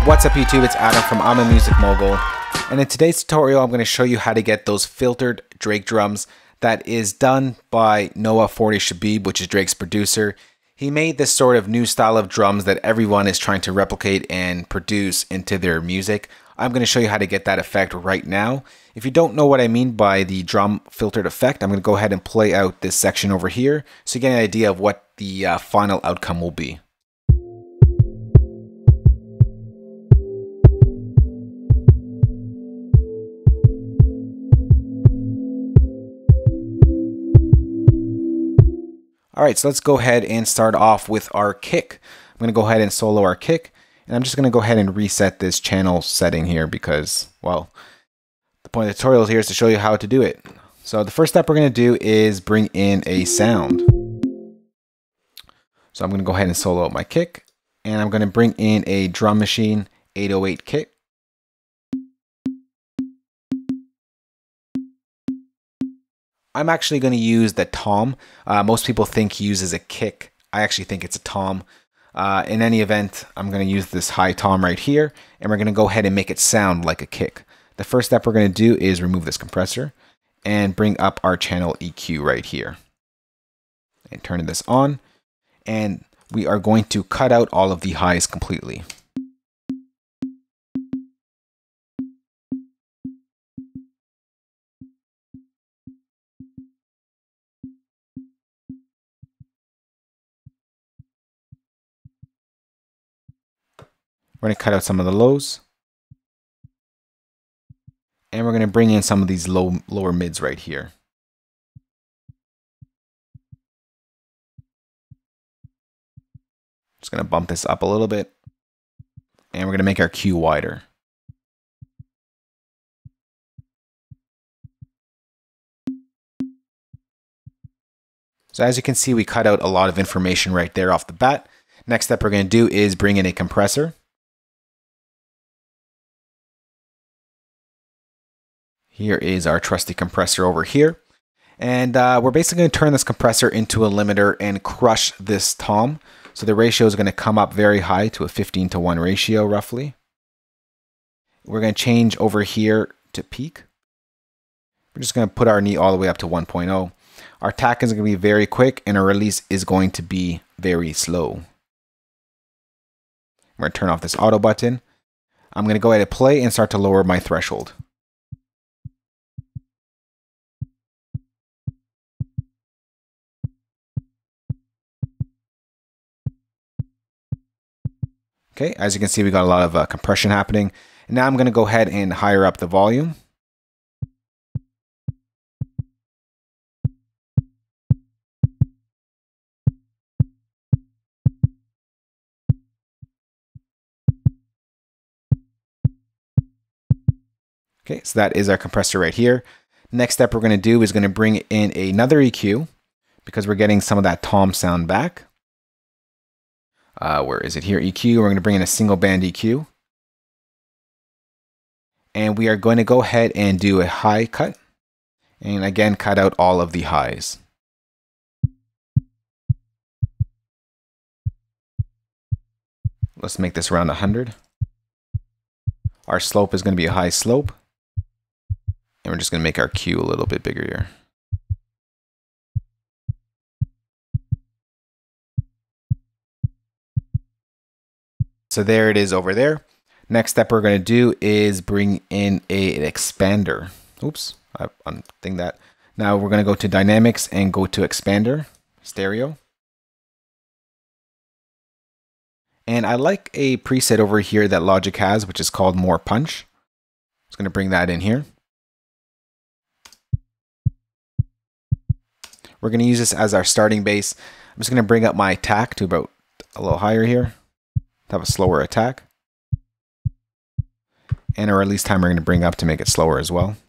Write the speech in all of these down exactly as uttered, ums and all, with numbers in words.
What's up YouTube, it's Adam from I'm a Music Mogul, and in today's tutorial I'm going to show you how to get those filtered Drake drums that is done by Noah forty Shebib, which is Drake's producer. He made this sort of new style of drums that everyone is trying to replicate and produce into their music. I'm going to show you how to get that effect right now. If you don't know what I mean by the drum filtered effect, I'm going to go ahead and play out this section over here so you get an idea of what the uh, final outcome will be. Alright, so let's go ahead and start off with our kick. I'm going to go ahead and solo our kick, and I'm just going to go ahead and reset this channel setting here because, well, the point of the tutorial here is to show you how to do it. So the first step we're going to do is bring in a sound. So I'm going to go ahead and solo out my kick, and I'm going to bring in a drum machine eight oh eight kick. I'm actually going to use the tom. Uh, most people think he uses a kick. I actually think it's a tom. Uh, in any event, I'm going to use this high tom right here, and we're going to go ahead and make it sound like a kick. The first step we're going to do is remove this compressor and bring up our channel E Q right here. And turn this on, and we are going to cut out all of the highs completely. We're going to cut out some of the lows. And we're going to bring in some of these low, lower mids right here. Just going to bump this up a little bit. And we're going to make our Q wider. So as you can see, we cut out a lot of information right there off the bat. Next step we're going to do is bring in a compressor. Here is our trusty compressor over here. And uh, we're basically going to turn this compressor into a limiter and crush this tom. So the ratio is going to come up very high to a fifteen to one ratio roughly. We're going to change over here to peak. We're just going to put our knee all the way up to one point oh. Our attack is going to be very quick and our release is going to be very slow. I'm going to turn off this auto button. I'm going to go ahead and play and start to lower my threshold. Okay, as you can see, we got a lot of uh, compression happening. And now I'm going to go ahead and higher up the volume. Okay, so that is our compressor right here. Next step we're going to do is going to bring in another E Q because we're getting some of that tom sound back. Uh, where is it here? E Q. We're going to bring in a single band E Q. And we are going to go ahead and do a high cut. And again, cut out all of the highs. Let's make this around one hundred. Our slope is going to be a high slope. And we're just going to make our Q a little bit bigger here. So there it is over there. Next step we're going to do is bring in a, an expander. Oops, I unthing that. Now we're going to go to dynamics and go to expander, stereo. And I like a preset over here that Logic has, which is called more punch. Just going to bring that in here. We're going to use this as our starting bass. I'm just going to bring up my attack to about a little higher here. Have a slower attack. And our release time we're going to bring up to make it slower as well.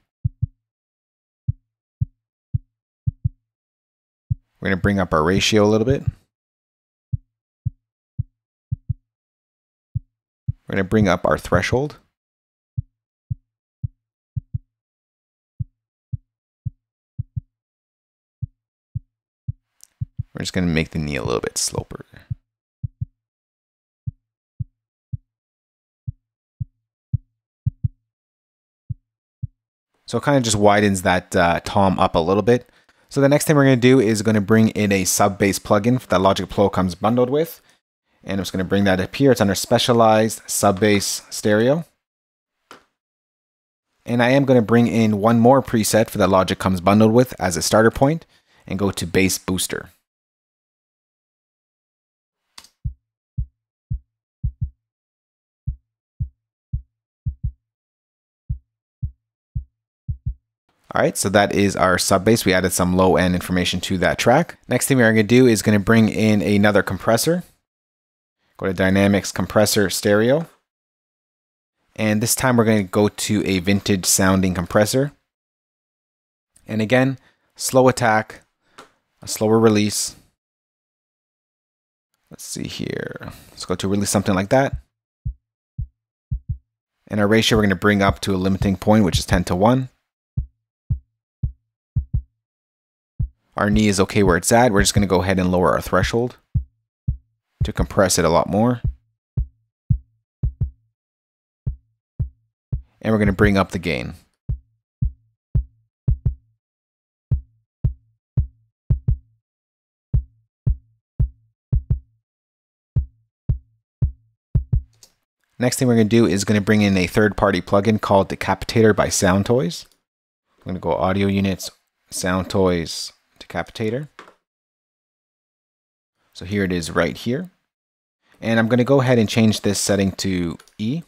We're going to bring up our ratio a little bit. We're going to bring up our threshold. We're just going to make the knee a little bit slower. So it kind of just widens that uh, tom up a little bit. So the next thing we're going to do is going to bring in a sub bass plugin that Logic Pro comes bundled with. And I'm just going to bring that up here. It's under specialized sub bass stereo. And I am going to bring in one more preset for that Logic comes bundled with as a starter point and go to bass booster. All right, so that is our sub bass. We added some low end information to that track. Next thing we're going to do is going to bring in another compressor. Go to Dynamics Compressor Stereo. And this time we're going to go to a vintage sounding compressor. And again, slow attack, a slower release. Let's see here. Let's go to release something like that. And our ratio we're going to bring up to a limiting point, which is ten to one. Our knee is okay where it's at. We're just going to go ahead and lower our threshold to compress it a lot more. And we're going to bring up the gain. Next thing we're going to do is going to bring in a third-party plugin called Decapitator by Sound Toys. I'm going to go Audio Units, Sound Toys, Decapitator. So here it is right here. And I'm going to go ahead and change this setting to E.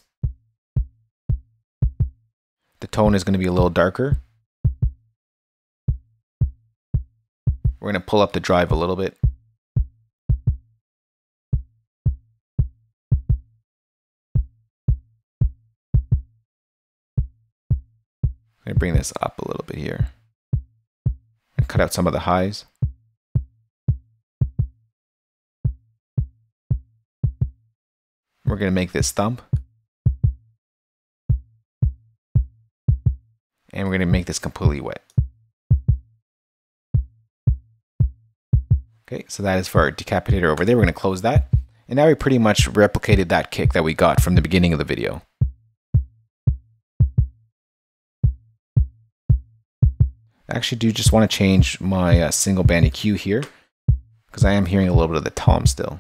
The tone is going to be a little darker. We're going to pull up the drive a little bit. I'm going to bring this up a little bit here. And cut out some of the highs. We're going to make this thump. And we're going to make this completely wet. Okay, so that is for our decapitator over there. We're going to close that. And now we pretty much replicated that kick that we got from the beginning of the video. I actually do just want to change my uh, single band E Q here, because I am hearing a little bit of the tom still.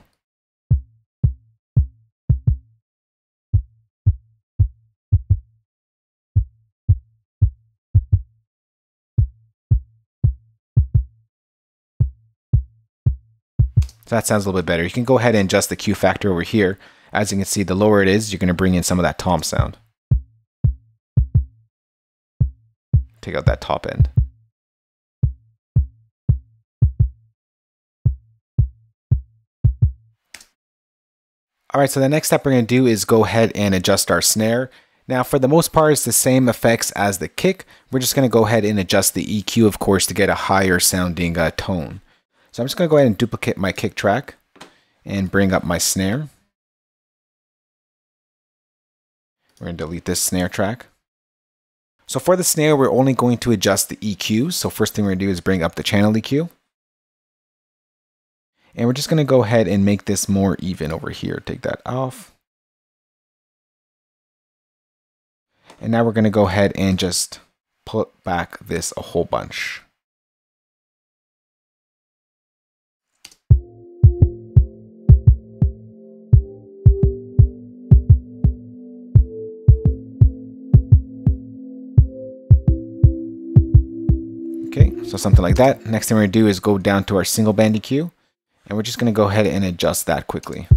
So that sounds a little bit better. You can go ahead and adjust the Q factor over here. As you can see, the lower it is, you're going to bring in some of that tom sound. Take out that top end. All right, so the next step we're going to do is go ahead and adjust our snare. Now, for the most part, it's the same effects as the kick. We're just going to go ahead and adjust the E Q, of course, to get a higher sounding uh, tone. So I'm just going to go ahead and duplicate my kick track and bring up my snare. We're going to delete this snare track. So for the snare, we're only going to adjust the E Q. So first thing we're going to do is bring up the channel E Q. And we're just going to go ahead and make this more even over here. Take that off. And now we're going to go ahead and just put back this a whole bunch. Okay, so something like that. Next thing we're going to do is go down to our single band E Q. And we're just going to go ahead and adjust that quickly.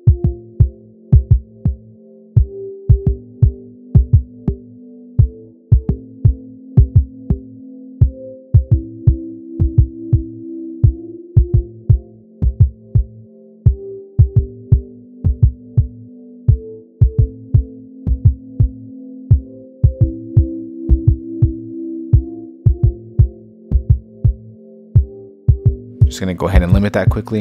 Just going to go ahead and limit that quickly.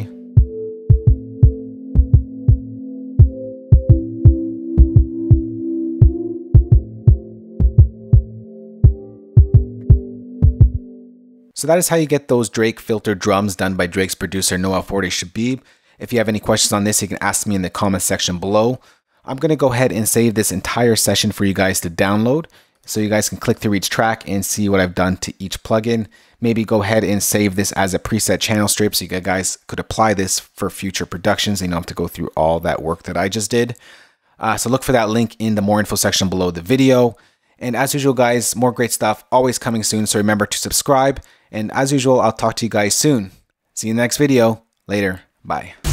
So that is how you get those Drake filtered drums done by Drake's producer Noah forty Shebib. If you have any questions on this, you can ask me in the comment section below. I'm going to go ahead and save this entire session for you guys to download. so you guys can click through each track and see what I've done to each plugin. Maybe go ahead and save this as a preset channel strip so you guys could apply this for future productions. You don't have to go through all that work that I just did. Uh, so look for that link in the more info section below the video. And as usual, guys, more great stuff always coming soon. So remember to subscribe. And as usual, I'll talk to you guys soon. See you in the next video. Later. Bye.